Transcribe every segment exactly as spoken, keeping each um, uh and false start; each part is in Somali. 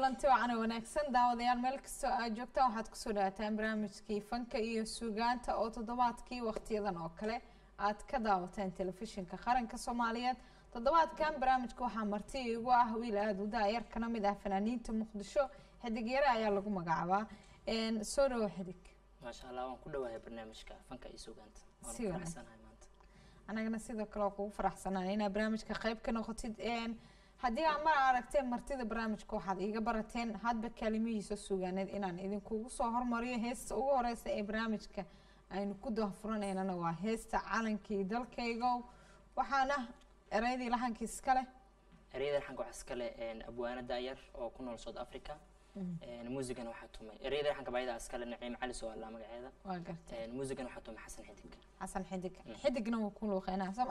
kulanti wacan wanaagsan daawadayaal meel kasta oo aad joogtaan waxaad ku soo dhawaataan barnaamijkii fanka iyo suugaanta oo toddobaadkii waqtiyadan oo kale aad ka daawateen telefishinka qaranka Soomaaliyeed. toddobaadkan barnaamijka waxaa marti igu ah wiil aad u daayar kana mid ah fanaaniinta Muqdisho Xidig Yare ayaa lagu magacaabaa een soo dhaw Xidig. ما شاء الله waan ku dhawahay barnaamijka fanka iyo suugaanta waan faraxsanahay maanta anagana sidoo kale ku faraxsanahay in barnaamijka qayb ka noqotid een haddii aad mar aragteen martida barnaamijka waxaad iga barateen hadba kalimihiisa suugaaneed inaan idin kugu soo hormariyo heesta ugu horeysa ee barnaamijka aynu ku daahfuranaynana waa heesta calankii dalkayga waxaana ereydii lahankiis kale ereyada lahanka waxa iskale een abwaana daayar oo ku nool South Africa een muusigan waxa tumay ereyada lahanka bayda iskale Naciim Cali soo alla magaceeda waa gartay een muusigan waxa tumay Xasan Xidig Xasan Xidig xidigna wuu ku luuqeynaa sama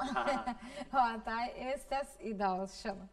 waa tahay heestaas iyo daawashada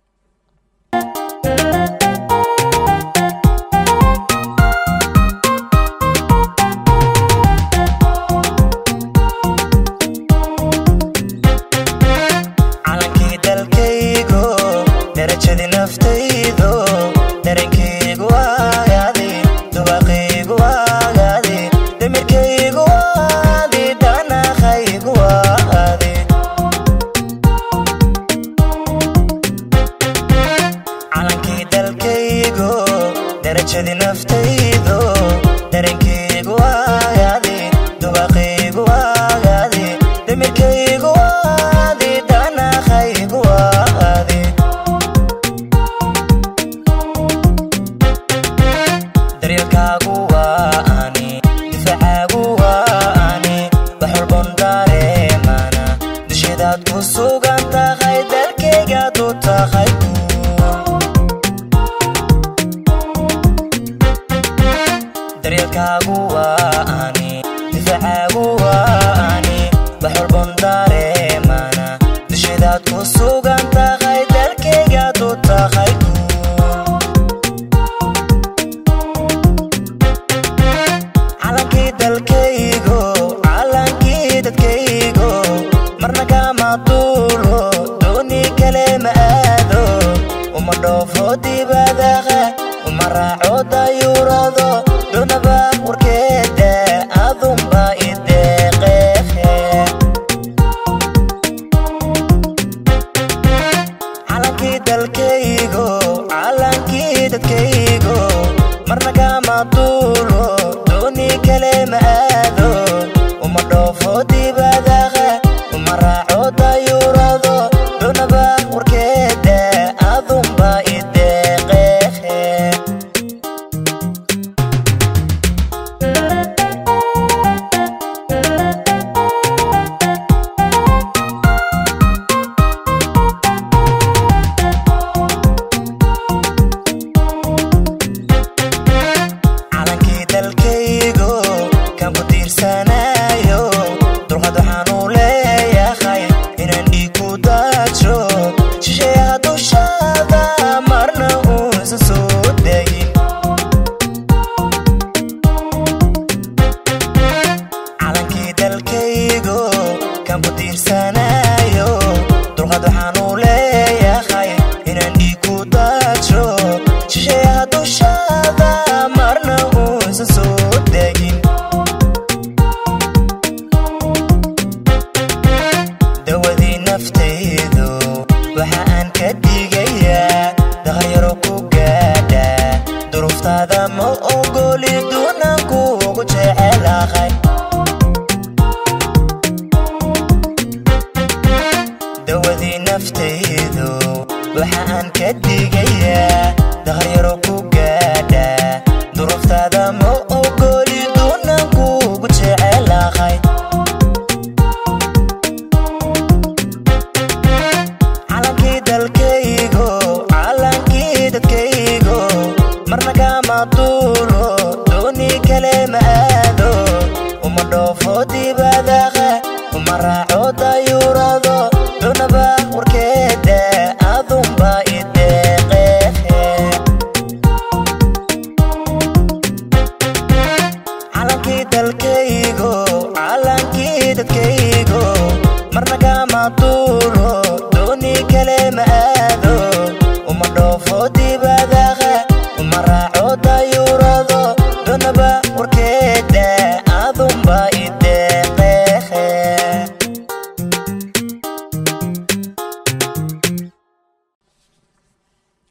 Dona ba warkeeda adun ba ideeqe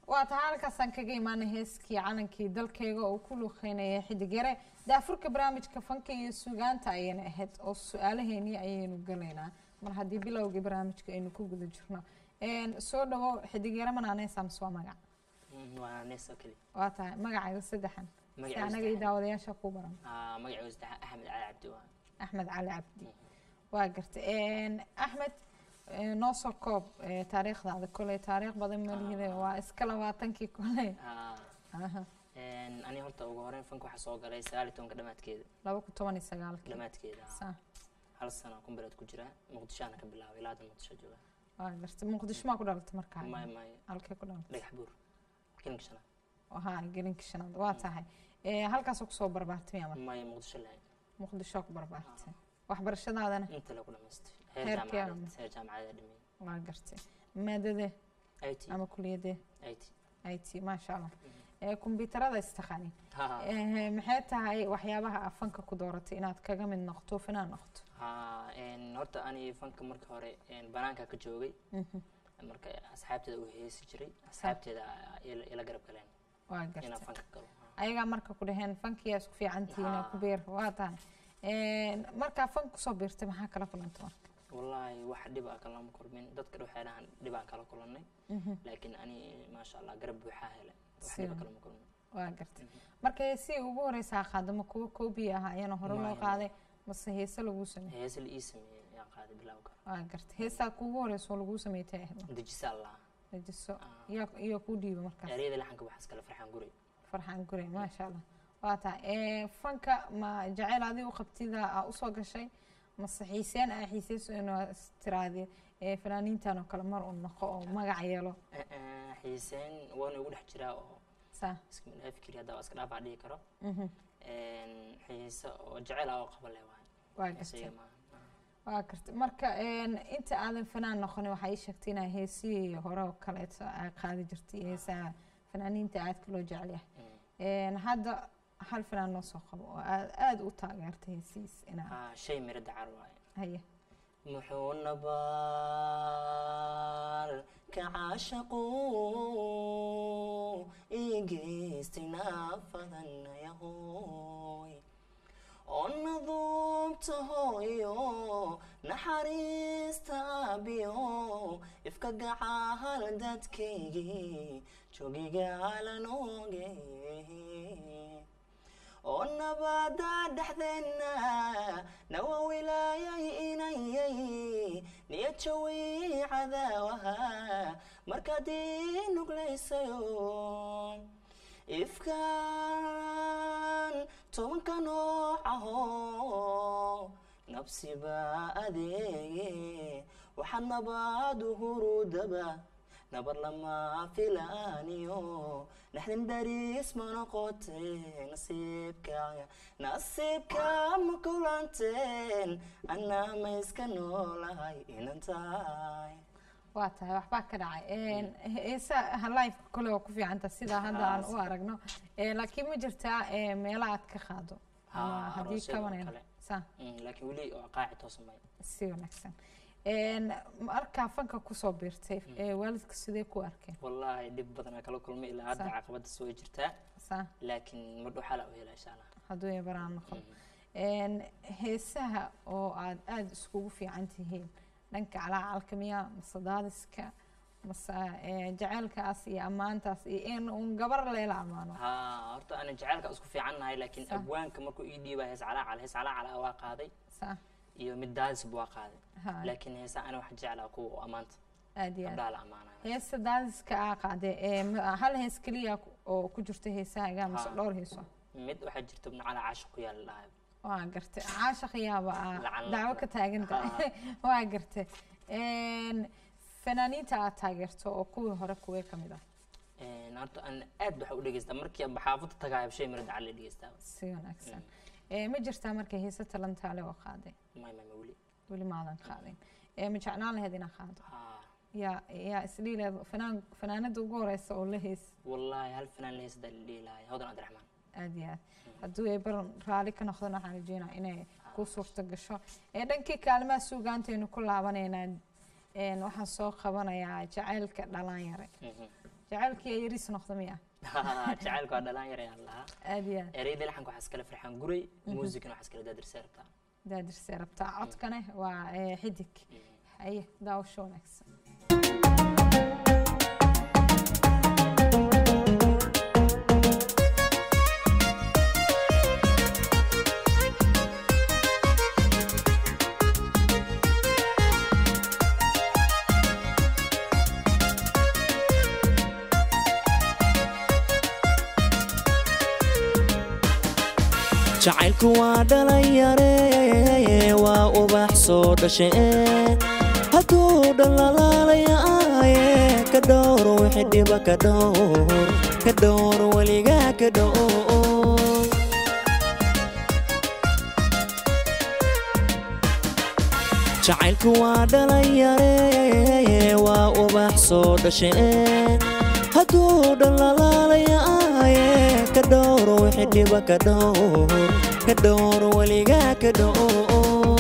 waa tahay halkaasaan kaga imaanay heeskii calankii dalkayga oo ku luuqeynaya xidig yare daafurka barnaamijka fanka iyo suugaanta ayayna ahayd oo su-aalaheennii ayaynu galaynaa mar haddii bilowgii barnaamijka aynu ku guda jirno soo dhawo xidig yare manaaneesa mise waa magac waa neesa keli waa tahay magacayga saddexan si anaga iyo daawadayaasha ku baran magacayga saddex axmed cali cabdi waa axmed cali cabdi waa gartay axmed noo soo koob taariikhdaada koley taariikh badan malihide waa iska labaatankii koley ani horta ugu horeyn fanka waxaa soo galay sagaal iyo tobanka dhamaadkeeda laba kun toban iyo sagaalkii dhamaadkeeda hal sano kun bilood ku jira muqdishoana ka bilaabay ilaa hadda muqdisho jooga waa gartay muqdisho maa ku dhalatay markaa may may halkee ku dhalatay dhagax buur gelinka shanaad haa gelinka shanaad waa tahay halkaasoo kusoo barbaartay miyaa may muqdisho lahayn muqdisho ku barbaartay waxbarashadaadana inta lagu dhamaystay heer jaamacadeed heer jaamacadeed dhimay waa gartay maadade I T ama kuliyadee I T I T maasha allah كمبيوترada istaqaanin maxay tahay waxyaabaha fanka ku dooratay inaad kaga mid noqoto fanaan noqoto ha een horta ani fanka marka hore een banaanka ka joogay marka asxaabteeda u heesi jiray asxaabteeda ila garab galeen waa gartay ina fanka galo ayaga marka ku dhaheen fankiya isku fiicantiina ku beer waa tahay een marka fanku soo beertay maxaa kala kulantay marka wallahi wax dhib ah kala ma kulmin dadka waxay dhahan dhib aan kala kulanay laakiin ani ma sha Allah garab buuxa helay waa gartay marka si ugu horeysa qaadamo kuwa koobi ah ayana hore loo qaaday mase heesa lagu sameeyay heesa la ii sameeyay yaa qaaday bilawga waa gartay heesa kugu horeysa lagu sameeyay dejisa Allah dejiso iyo iyo ku dhiibo markaas ereyada laxanka waxa iskala farxan guray farxan guray ma sha Allah waa taa ee fanka ma jacayl adii u qabtida u soo gashay ma saxiiseen ay xiisayso inuu istiraadi ee fanaaniintan oo kala mar u noqo oo magac yeelo xiiseen waan ugu dhex jiraa oo sa iska mid fikir hada iska dhaaf dhigi karo een xiisa oo jacayl ah oo qabale waa gartay waa gartay marka een inta aadan fanaan noqon waxa ay sheegtay inay heesii hore oo kale ay qaadi jirtay heesa fanaaniinta aad loo jecel yahay een hadda hal fanaan noo soo qabo aad u taageertay heesiis ina ah shay mira dacar waay haye muxuu nabaal ka caashaqo igeystina fadanayahoy oo nadubta hooyo naxariista biyo ifka gacaal dadkaygii joogigaalanooge oo nabada dhaxdeena nawa wilaayay inayay niyad jawi cadaawaha markaadii nugleysayo ifkaan tobanka nooc aho nabsiba adeege waxaad nabaad hurudaba nabar lama filaaniyo naxdin daris ma noqoteen nasiibkaaga nasiibka ma kulanteen anaa ma iska noolahay inan tahay waa tahay waxbaa ka dhacay heesa life kale oo ku fiicanta sida hadda aan u aragno laakiin ma jirtaa meelaha aad ka qaado ama haddii kabanayno sa laakiin weli oo qaaci toosamay si wanaagsan een marka fanka ku soo biirtay ee waalidka sidee ku arkeen wallahi dib badan kala kulmay ilaa hadda caqabada soo jirtaa sa laakiin ma dhuxala u helay insha Allah haduu ay baraan noqon een heesaha oo aad aad iskugu fiican tihiin dhanka calaalka miya masadaadiska masa jacaylkaas iyo amaantaas iyo in uu gabar leela amaano ha horta ana jacaylka isku fiicannahay laakiin abwaanka markuu ii dhiibay hees calaa hees calaa waa qaaday sa iyo mid daadis buu qaaday laakiin heesa ana wax jeclaa ku amaanta aadiya abdaal amaana heesa daadiska aa qaaday ee hal hees kaliya oo ku jirta heesaaga mas dhowr heeso mid waxa jirta ibn cala caashiq ku yaal lahayd waa gartay caashiq yaaba daawo ka taaganta waa gartay een fanaaniinta aad taageerto oo kuwii hore kuwee ka mid ah een horta aan aad waxa u dhageystaa markii aan baxaafada tagaayo shay mira dacal dhageystaa si wanaagsan ee ma jirtaa markay heesa talantaale oo qaaday may may wali wali ma aadan qaadin ee ma jeclaan lahayd inaad qaado ya ya isliileed fanaan fanaanada ugu horeysa oo la hees wallahi hal fanaan la heesda leelahay hawdan abdiraxmaan aad iyo aad hadduu ay baran raali ka noqdana waxaan rajeynayaa inay ku suurta gasho ee dhankii kaalmaha suugaantaynu ku laabanaynaa een waxaan soo qabanayaa jacaylka dhalinyaro jacaylkii ay yariis noqdo miya jacaylku waa dhalaan yar ayaan lahaa aad iyo aad ereyada laxanka waxaa iskale farxaan guray muusigana waxaa iskale daadir seerabtaa daadir seerabtaa codkane waa xidig haye daawasho wanaagsan jacaylku waa dhalinyare waa ubax soo dhashay hadduu dhalaalaalayaaye ka dhowr wixii dhiba ka dhowr ka dhowr weligaa ka dhowr jacaylku waa dhalinyare waa ubax soo dhashay hadduu dhalaalaalayaaye ka dhowr wixii dhiba ka dhowr ka dhowr weligaa ka dhowr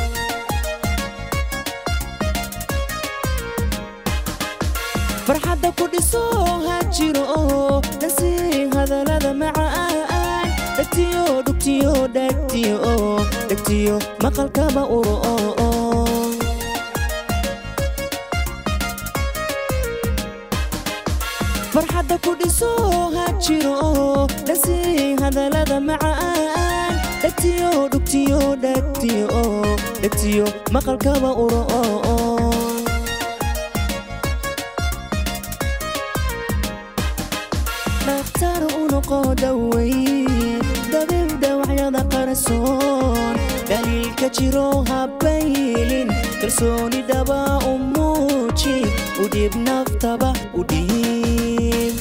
farxadda ku dhiso ha jiro nasii hadalada macaan dhegtiyo dhugtiyo dhegtiyo dhegtiyo maqalkaba uro farxadda ku dhiso ha jiro nasii hadalada macaan dhegtiyo dhugtiyo dhegtiyo dhegtiyo maqalkaba uro dhakhtar u noqo dhawey dabiib dhawacyada qarsoon daliilka jiro habaylin kalsooni dhaba u muuji u dhiib naftaba u dhiib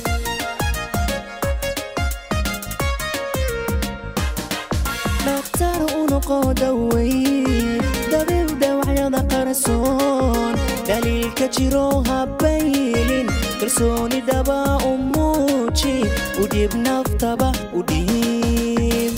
dhakhtar u noqo dhawey dabiib dhawacyada qarsoon daliilka jiro habaylin kalsooni dhaba u muuji u dhiib naftaba u dhiib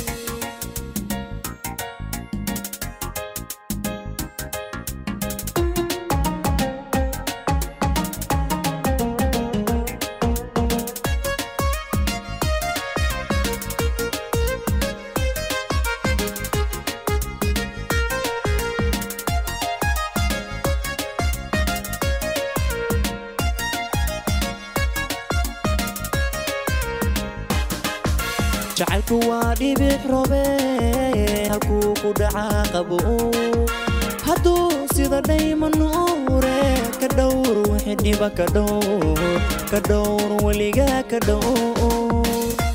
jacaylku waa dhibic robe halkuu ku dhacaa qabo hadduu sida dhayma nuure ka dhowr wixii dhiba ka dhowr ka dhowr weligaa ka dhowr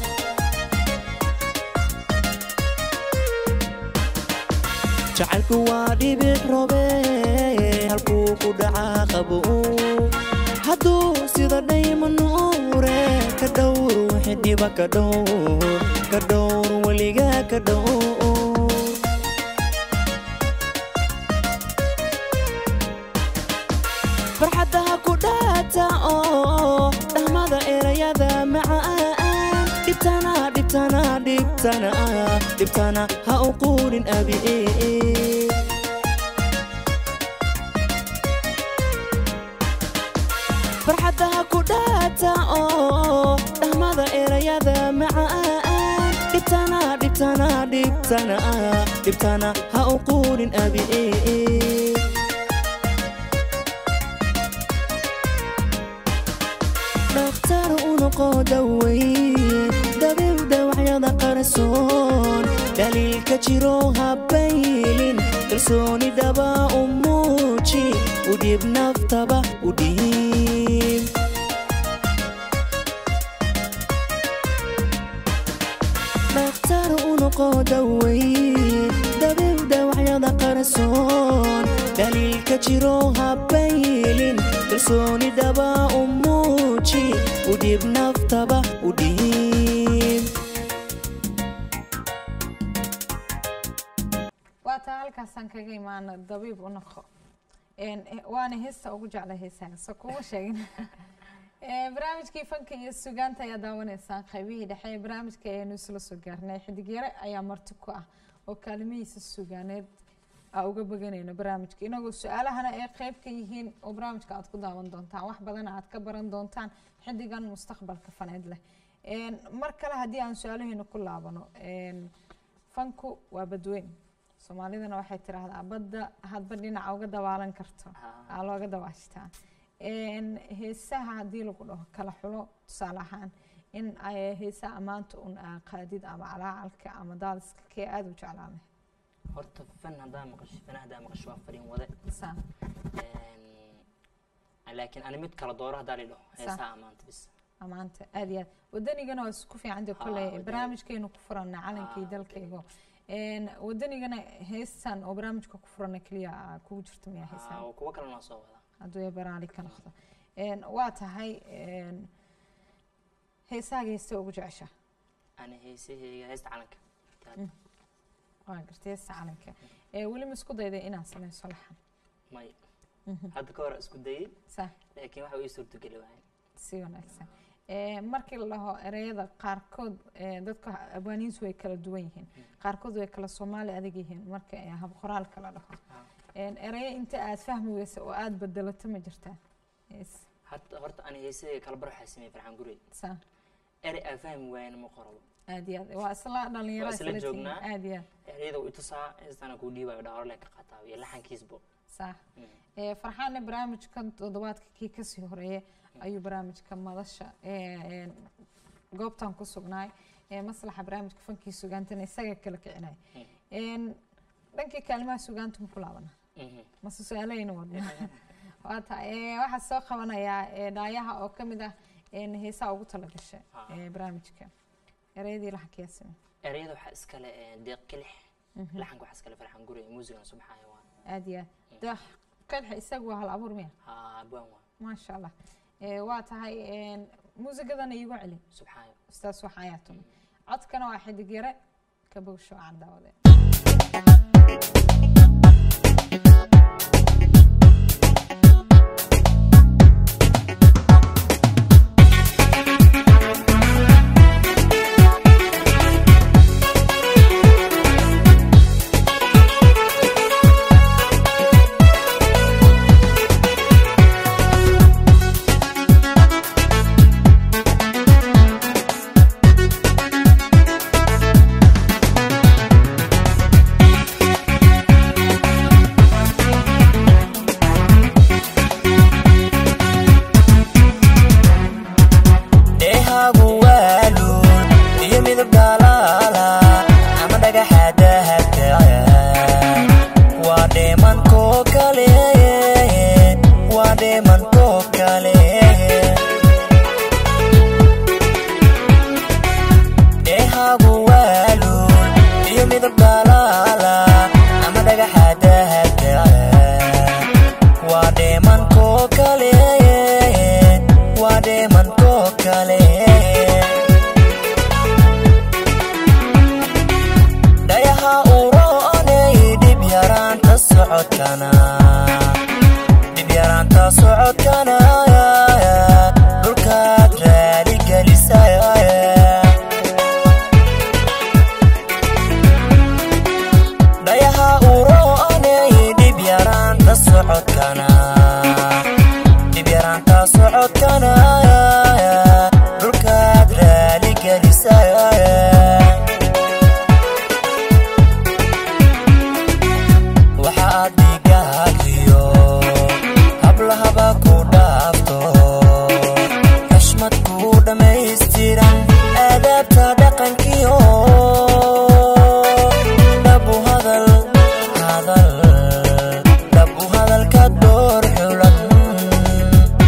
jacaylku waa dhibic robe halkuu ku dhacaa qabo hadduu sida dhayma nuure ka dhowr wixii dhiba ka dhowr ka dhowr weligaa ka dhowr farxadda ha ku dhaata oo dhahmada erayada macaan dhibtana dhibtana dhibtana dhibtana ha u quudhin abi farxadda ha ku dhaata oo dhahmada erayada macaan dhibtana dhibtana dhibtana dhibtana ha u quudhin abi dhakhtar u noqo dhawey dabiib dhawacyada qarsoon daliilka jiro habaylin kalsooni dhaba u muuji u dhiib naftaba u dhiib dhakhtar u noqo dhawey dabiib dhawacyada qarsoon daliilka jiro habaylin kalsooni dhaba u muuji u dhiib naftaba u dhiib waata halkaasaan kaga imaana dabiib u noqo waana heesta ugu jecla heesaha so kuma sheegin barnaamijkii fanka iyo sugaanta ayaa daawanaysaan qaybihii dhexe ee barnaamijka ayaanu isla soo gaarnay xidig yare ayaa marti ku ah oo kaalimihiisa sugaaneed aa uga baganayno barnaamijka inagoo su-aalahana ay qayb ka yihiin oo barnaamijka aad ku daawan doontaan wax badan aad ka baran doontaan xiddigan mustaqbalka faneed leh mar kale haddii aan su-aalaheena ku laabano fanku waa badweyn soomaalidana waxay tiraahdaa badda hadba dhinaca uga dabaalan karto aa looga dabaashitaa heesaha haddii lagu dhaho kala xulo tusaale ahaan in ay heesaha ammaanta un qaadid ama calaacalka ama daadiska kee aada u jeclaan leh horta fan haddaa maqasho fanaha haddaa maqasho waa fariin wade saa laakiin ani mid kala dooro haddaa la dhaho heesaha ammaanta bis ammaanta aad iyo aad wadanigana waa isku fiicanta kolley barnaamijkeenu ku furana calankii dalkaygo wadanigana heestan oo barnaamijka ku furana keliya kugu jirta miyaa heesaha kuwa kalena waa soo wadaa hadduu ya baraali ka noqdo waa tahay heesaaga heesta ugu jecesha ani heesahayga heesta calanka waa gartay heesta calanka weli ma isku dayday inaad samayso laxan may hadda ka hor isku dayay sax laakiin waxa uu suurtageli waayay si wanaagsan markii la dhaho ereyada qaarkood dadka abwaaniintu way kala duwan yihiin qaarkood way kala soomaali adag yihiin marka hab qoraalka la dhaho ereyo inta aad fahmi weysa oo aad bedelato ma jirtaa horta horta ani heesahayga kala bar waxaa sameeyey farxaan gurey saa erey aan fahmi waayana ma qorabo aad iyo aad waa isla dhalinyaro isla joognaa aad iyo ereyada uu tusaa heestana kuu dhiibayo dhaaro le ka qaataa iyo laxankiisbo sax farxaanna barnaamijkan toddobaadka kii kasii horeeyay ayuu barnaamijka madasha goobtan ku sugnaay maslaxa barnaamijka fankii sugaantana isaga kala kicinay dhankii kaalmaha sugaanta ma ku laabana mase su-aalahayna wadna waa tahay waxaa soo qabanayaa dhaayaha oo ka mid ah heesaha ugu tala gashay barnaamijka ereyadii laxankiyaa samey ereyada waxaa iskale deeq kilix laxanka waxaa iskale farxaan gurey muusigana subxaaya waa aad iyo aad deeq kilix isagu waa hal abuur miya haa abwaan waa maasha allah waa tahay muusigadana iigu celi subxaaya ustaas waxaayaa tuma codkana waa xidig yare ka bogsho aan daawade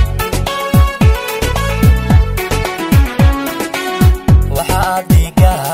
God.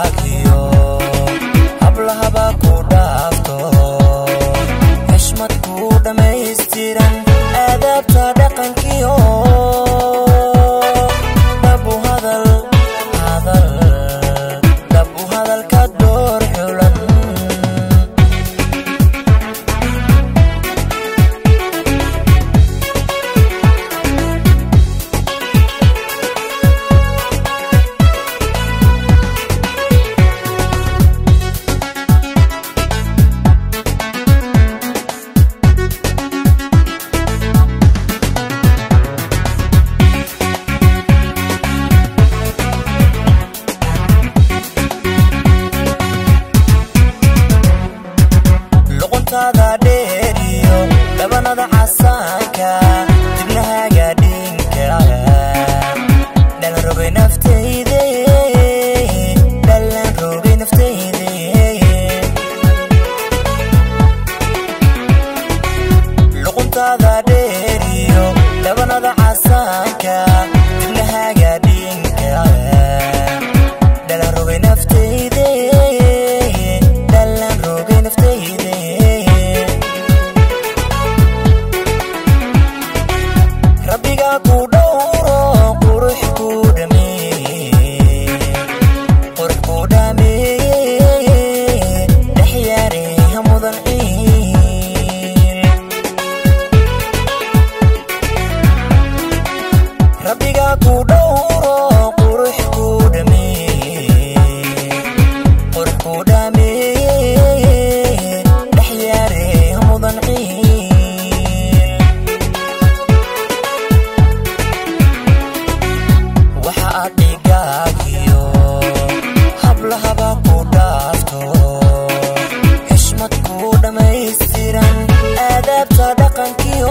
dhigaagiyo hablahaba ku dhaafto xishmad ku dhammaystiran aadaabta dhaqankiyo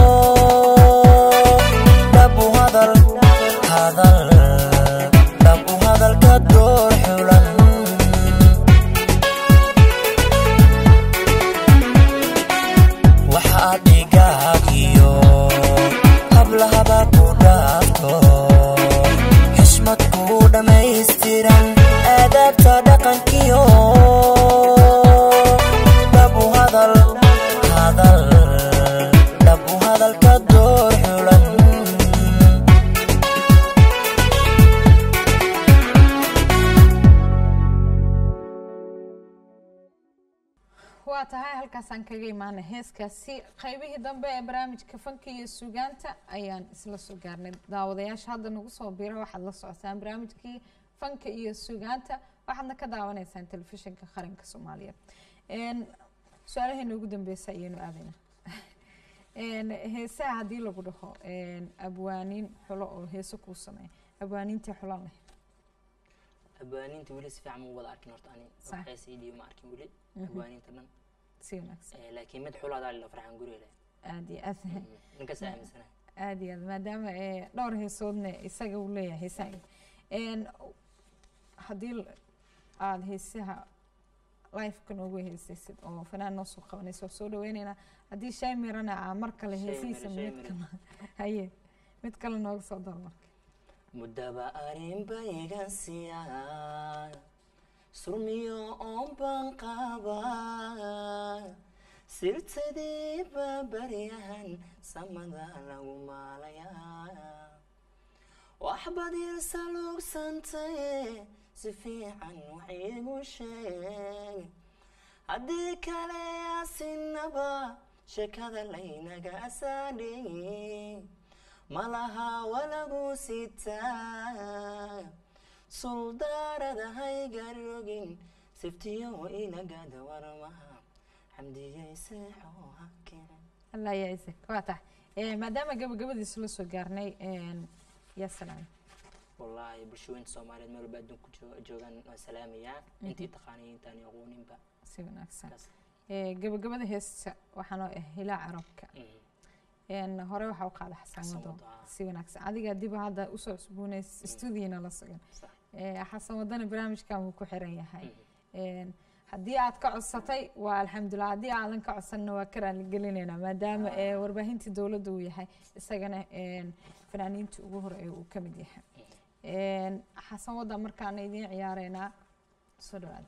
dhabu hadal hadal dhabu hadalka door xulan waxaad dhigaagiyo hablahaba ku dhaafto xishmad ku dhammaystiran aadaabta dhaqankiyo dhabu hadal hadal dhabu hadalka door xulan waa tahay halkaasaan kaga imaana heeskaasi qaybihii dambe ee barnaamijka fanka iyo suugaanta ayaan isla soo gaarnay daawadayaasha hadda nagu soo bira waxaad la socotaan barnaamijkii fanka iyo suugaanta waxaadna ka daawanaysaan telefishinka qaranka soomaaliyeed su-aalaheena ugu dambeysa ayaynu aadaynaa heesaha haddii lagu dhaho abwaaniin xulo oo heeso kuu sameeya abwaaniintii xulan leh abwaaniinta weli si fiican ma wada arkin horta ani waxay sii dhiyo ma arkin weli abwaaniinta dhan si wanaagsan laakiin mid xulaada la farxan guriga aad iyo aad ninka saamisana aad iyo aad maadaama dhowr heesoodna isaga uu leeyahay heesaha haddii aad heesaha life-ka noogu heesaysid oo fanaan noo soo qabanayso soo dhaweynaynaa haddii shay mirana aa mar kale heesihiisa mid kale haye mid kale nooga soo dar marka mudaba arin baygan siyaa surmiyo oon baan qabaa sirtadii baabaryahan samada lagu maalayaa wax badirsa lugsantaye si fiican wax iigu sheeg haddii kale asinaba sheekada laynaga asaadhigi malaha walagu sitaa suldaarada haygarogin siftiyo inagada warmaha xamdiyay seexoo hakeen allah yaisek waa tahay maadaama gabagabadiisa la soo gaarnay yaa salaam wallahi bulshooyinka soomaaliyeed meel walba adduunku joogaan waa salaamayaa intii taqaanay intaan aqooninba si wanaagsan gabagabada heesta waxaanoo ah hilaa carabka hore waxaa u qaada xasan wado si wanaagsan adiga dib hadda usoo cusboonays stuudiyana la sugan xasan wadana barnaamijkan wuu ku xiran yahay haddii aad ka codsatay waa alxamdulilah haddii aadan ka codsanna waa ka raali gelinaynaa maadaama warbaahintii dowladda uu yahay isagana fanaaniintii ugu horeeya uu ka mid yahay xasan wada markaana idiin ciyaareynaa soo dhawaada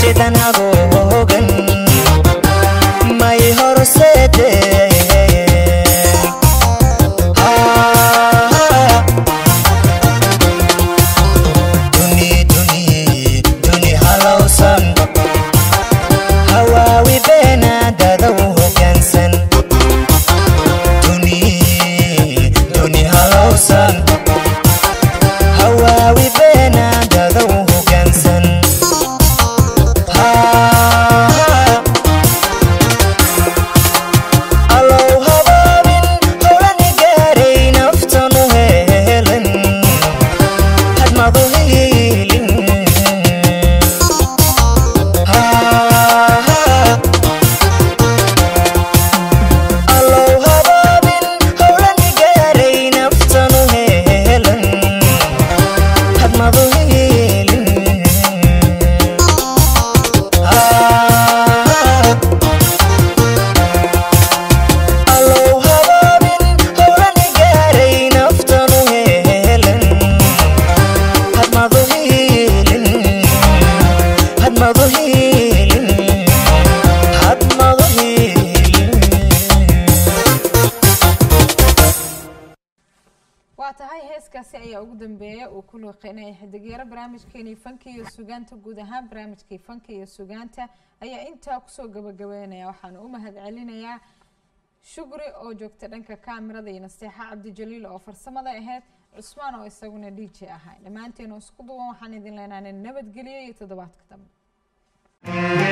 sidan agoogan may horseedeen duni duni duni halowsan hawaawi beenaadada u hoggaansan duni duni halowsan hawaawi beenaadada u hoggaansan allow habaabin howlani gaaray naftanu heelan hadmadu hiilin allow habaabin howlani gaaray naftanu heelan hadmadu hiilin allow habaabin howlani gaaray naftanu heelan hadmadu hiilin hadmadu hiilin hadmadu hiilin waa tahay heeskaasi ayaa ugu dambeeya uu ku luuqeynaya xidigyaro barnaamijkeenii fanka iyo sugaanta guud ahaan barnaamijkii fanka iyo sugaanta ayaa intaa kusoo gabagabeynaya waxaan u mahad celinayaa shukri oo joogta dhanka kaamirada iyo nasteexa cabdijaliil oo farsamada ahayd cusmaan oo isaguna d j ahaa dhammaanteenu isku duwan waxaan idin leenahay nabadgelyo iyo toddobaadka dambe